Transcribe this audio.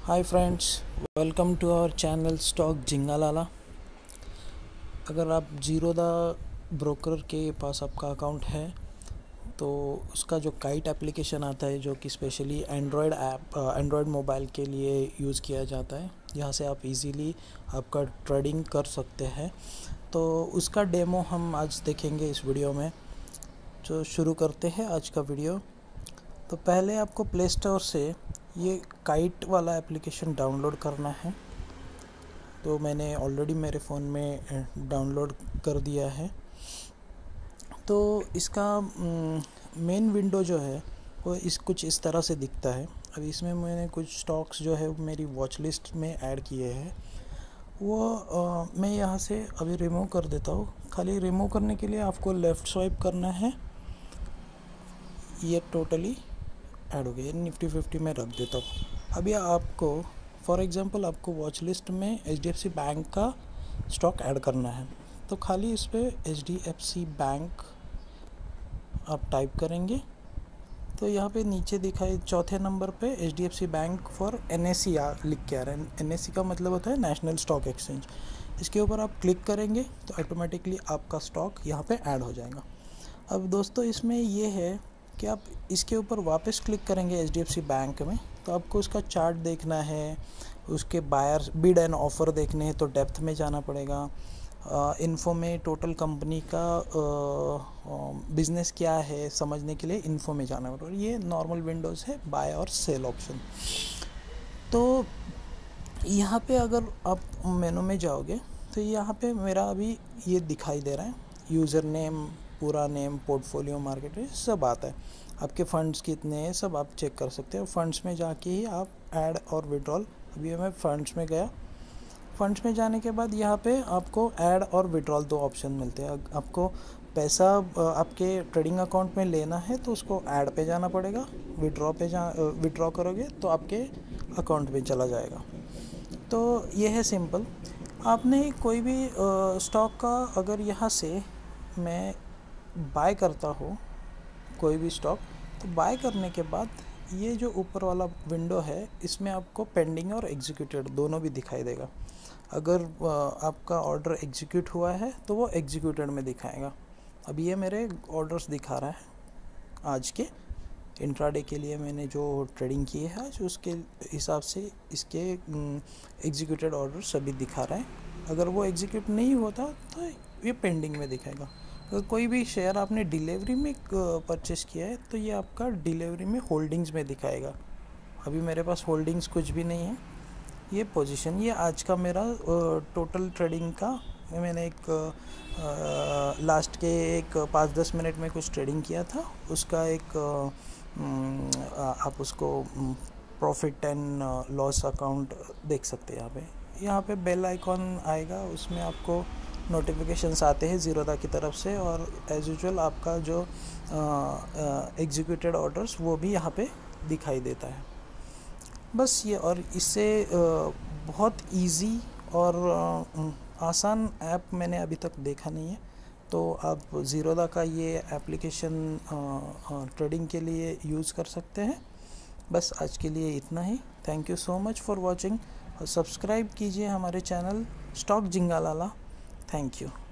Hi friends, welcome to our channel stock Jingalala. अगर आप Zerodha broker के पास आपका अकाउंट है तो उसका जो काइट एप्लीकेशन आता है, जो कि स्पेशली एंड्रॉयड मोबाइल के लिए यूज़ किया जाता है, यहाँ से आप इजीली आपका ट्रेडिंग कर सकते हैं। तो उसका डेमो हम आज देखेंगे इस वीडियो में। तो शुरू करते हैं आज का वीडियो। तो पहले आपको प्ले स्टोर से ये काइट वाला एप्लीकेशन डाउनलोड करना है। तो मैंने ऑलरेडी मेरे फ़ोन में डाउनलोड कर दिया है। तो इसका मेन विंडो जो है वो कुछ इस तरह से दिखता है। अभी इसमें मैंने कुछ स्टॉक्स जो है मेरी वॉच लिस्ट में ऐड किए हैं, वो मैं यहाँ से अभी रिमूव कर देता हूँ। खाली रिमूव करने के लिए आपको लेफ़्ट स्वाइप करना है। ये टोटली ऐड हो गया, निफ्टी 50 में रख देता हूँ। अभी आपको फॉर एग्जांपल आपको वॉच लिस्ट में HDFC बैंक का स्टॉक ऐड करना है। तो खाली इस पर HDFC बैंक आप टाइप करेंगे तो यहाँ पे नीचे दिखाई चौथे नंबर पे HDFC बैंक फॉर NSE लिख के आ रहा है। NSE का मतलब होता है नेशनल स्टॉक एक्सचेंज। इसके ऊपर आप क्लिक करेंगे तो ऑटोमेटिकली आपका स्टॉक यहाँ पे ऐड हो जाएगा। अब दोस्तों इसमें ये है कि आप इसके ऊपर वापस क्लिक करेंगे HDFC बैंक में, तो आपको उसका चार्ट देखना है, उसके बायर बिड एंड ऑफ़र देखने हैं तो डेप्थ में जाना पड़ेगा। इन्फो में टोटल कंपनी का बिज़नेस क्या है समझने के लिए इन्फो में जाना पड़ेगा। ये नॉर्मल विंडोज़ है, बाय और सेल ऑप्शन। तो यहाँ पे अगर आप मेनू में जाओगे तो यहाँ पे मेरा अभी ये दिखाई दे रहा है, यूज़र नेम, पूरा नेम, पोर्टफोलियो, मार्केट सब आता है। आपके फ़ंड्स कितने हैं सब आप चेक कर सकते हो। फंड्स में जाके ही आप ऐड और विड्रॉल, अभी मैं फंड्स में गया। फंड्स में जाने के बाद यहाँ पे आपको ऐड और विड्रॉल दो ऑप्शन मिलते हैं। आपको पैसा आपके ट्रेडिंग अकाउंट में लेना है तो उसको ऐड पे जाना पड़ेगा। विड्रॉ करोगे तो आपके अकाउंट में चला जाएगा। तो ये है सिंपल। आपने कोई भी स्टॉक का अगर यहाँ से मैं बाय करता हूँ कोई भी स्टॉक, तो बाय करने के बाद ये जो ऊपर वाला विंडो है इसमें आपको पेंडिंग और एग्जीक्यूटेड दोनों भी दिखाई देगा। अगर आपका ऑर्डर एग्जीक्यूट हुआ है तो वो एग्जीक्यूटेड में दिखाएगा। अब ये मेरे ऑर्डर्स दिखा रहा है आज के इंट्राडे के लिए मैंने जो ट्रेडिंग की है आज, उसके हिसाब से इसके एग्जीक्यूटेड ऑर्डर सभी दिखा रहा है। अगर वो एग्जीक्यूट नहीं होता तो ये पेंडिंग में दिखाएगा। अगर कोई भी शेयर आपने डिलीवरी में परचेस किया है तो ये आपका डिलीवरी में होल्डिंग्स में दिखाएगा। अभी मेरे पास होल्डिंग्स कुछ भी नहीं है। ये पोजीशन, ये आज का मेरा टोटल ट्रेडिंग का, मैंने एक लास्ट के एक 5-10 मिनट में कुछ ट्रेडिंग किया था, उसका एक आप उसको प्रॉफिट एंड लॉस अकाउंट देख सकते हैं। यहाँ पे बेल आइकॉन आएगा, उसमें आपको नोटिफिकेशंस आते हैं ज़ीरोदा की तरफ से, और एज यूजुअल आपका जो एग्जीक्यूटेड ऑर्डर्स वो भी यहाँ पे दिखाई देता है। बस ये, और इससे बहुत इजी और आसान ऐप मैंने अभी तक देखा नहीं है। तो आप ज़ीरोदा का ये एप्लीकेशन ट्रेडिंग के लिए यूज़ कर सकते हैं। बस आज के लिए इतना ही। Thank you so much for watching, और सब्सक्राइब कीजिए हमारे channel stock Jingalala. Thank you.